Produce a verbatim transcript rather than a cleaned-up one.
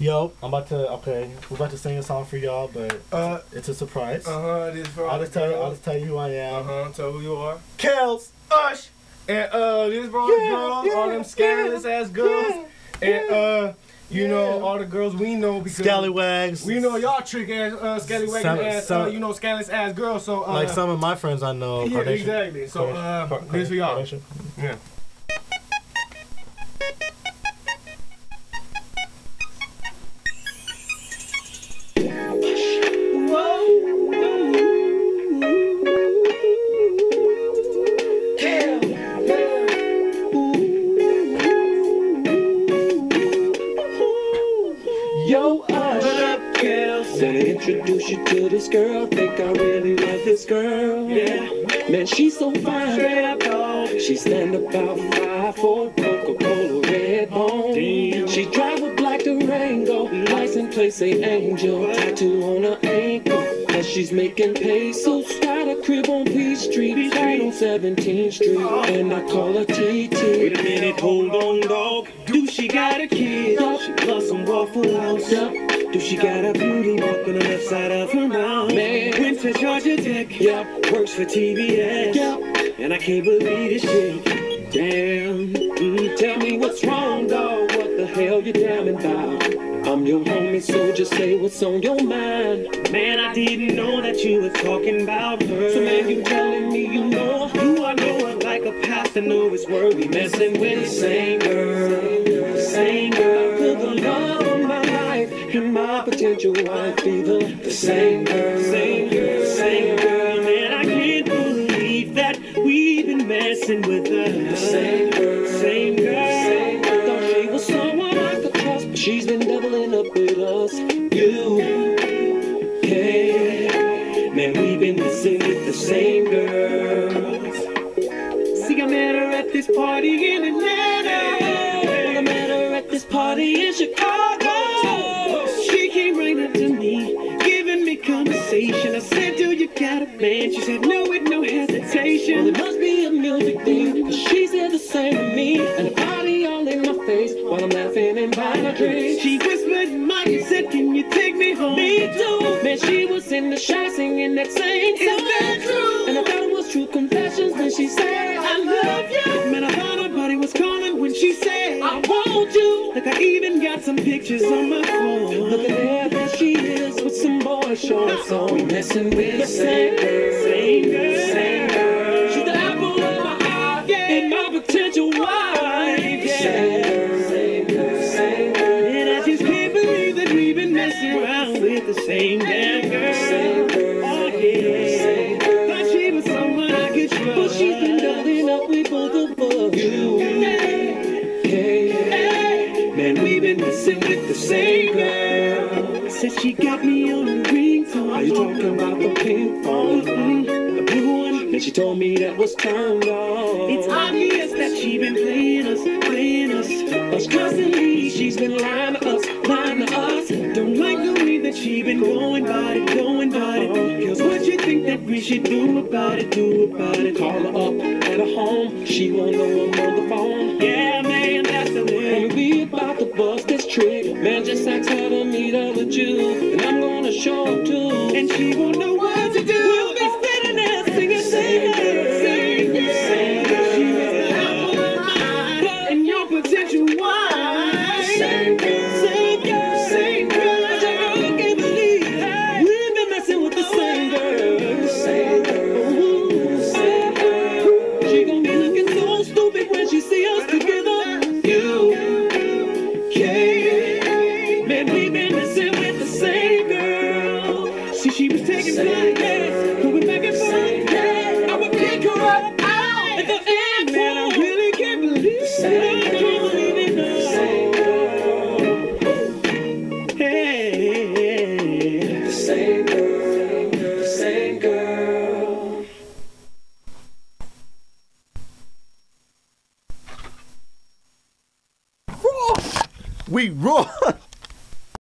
Yo, I'm about to, okay, we're about to sing a song for y'all, but uh, it's a surprise. Uh-huh, it is for I'll just tell you, I'll just tell you who I am. Uh-huh, tell who you are. Kels! Ush! And, uh, this for all the Yeah, girls, yeah, all them scandalous ass girls. Yeah, and, uh, you yeah. know, all the girls we know because Scallywags. we know y'all trick ass, uh, scallywag ass, some, uh, you know, scandalous ass girls, so, uh. Like some of my friends I know. Yeah, Carnation. exactly. So, uh, Car this for y'all. Carnation. Yeah. Yo, Ush, wanna introduce you to this girl. Think I really love this girl. Yeah, man, she's so fine. She stand about five for Coca-Cola red bone. She drive a black Durango, license plate say Angel, tattoo on her ankle. Cause she's making pesos. Got a crib on Peachtree, right on seventeenth Street, and I call her T T. Wait a minute, hold on, dog. Do she got a kid? Yup. She loves some Waffle House. Yup. Do she got a beauty mark on the left side of her mouth? Man. Went to Georgia Tech. Yup. Works for T V S. Yup. And I can't believe this shit. Damn. Mm, tell me what's wrong, dog. What the hell you damning about? I'm your homie, so just say what's on your mind. Man, I didn't know that you were talking about her. So man, you telling me you know her? Do I know her like a pastor know his word? We messing with the same girl, the same girl. Could the love of my life and my potential wife be the, the same girl, Same girl, same girl. Man, I can't believe that we've been messing with her. the same girl, Same girl, same girl. Thought she was someone I could trust, but she's been doubling up with us. You, hey, man, we've been messing with the same girls. See, I met her at this party in Atlanta. well, I met her at this party in Chicago. She came right up to me, giving me conversation. I said, do you got a man? She said, no, with no Well, hesitation. it must be a music thing, cause she said the same to me. And the party all in my face while I'm laughing and buying a drink. She whispered in my ear, said, can you take me home? Me too. Man, she was in the shot singing that same song. Is that true? And I thought it was true confessions when she said, I love you. Man, I thought her body was calling when she said, I want you. like I even got some pictures on my phone. Look at there, there she is with some boy shorts on. Messing with the same girl, Same girl, same girl. She's the apple of my eye, Yeah. and my potential wife. Yeah. Same girl, same girl, same girl. And I just can't believe that we've been messing around with the same damn girl. Same girl, Oh yeah, same girl. thought she was someone I could trust. But she's been doubling up with both of us. You, hey, Hey, man, we've been messing with the same girl. Said she got me on a ringtone. are you talking about the pink phone? Mm-mm, the blue one. Then she told me that was turned on. It's obvious that she been playing us, playing us. Us constantly, she's been lying to us, lying to us. Don't like the way that she been going about it, going about it. Girls, what you think that we should do about it, do about it? Call her up at her home, she won't know I'm on the phone. Yeah, man, that's the way. When we about to bust this trick, man, just ask her to meet up with you, and I'm gonna show up too. And she won't know what to do. We'll be sitting there singing, singing, singing, singing. She was the apple of my eye, and your potential wife. Same girl, Same girl, same girl. I just can't believe it. We've been messing with the same girl, same girl, same girl. She gon' be looking so stupid when she see us together. You, Okay, man, we've been messing with the same girl. See, she was taking flight, yeah, going back and forth. Yeah, I would pick her up out at the end. Man, I really can't believe it. I can't believe it. same girl, Hey, same girl, same girl. We raw.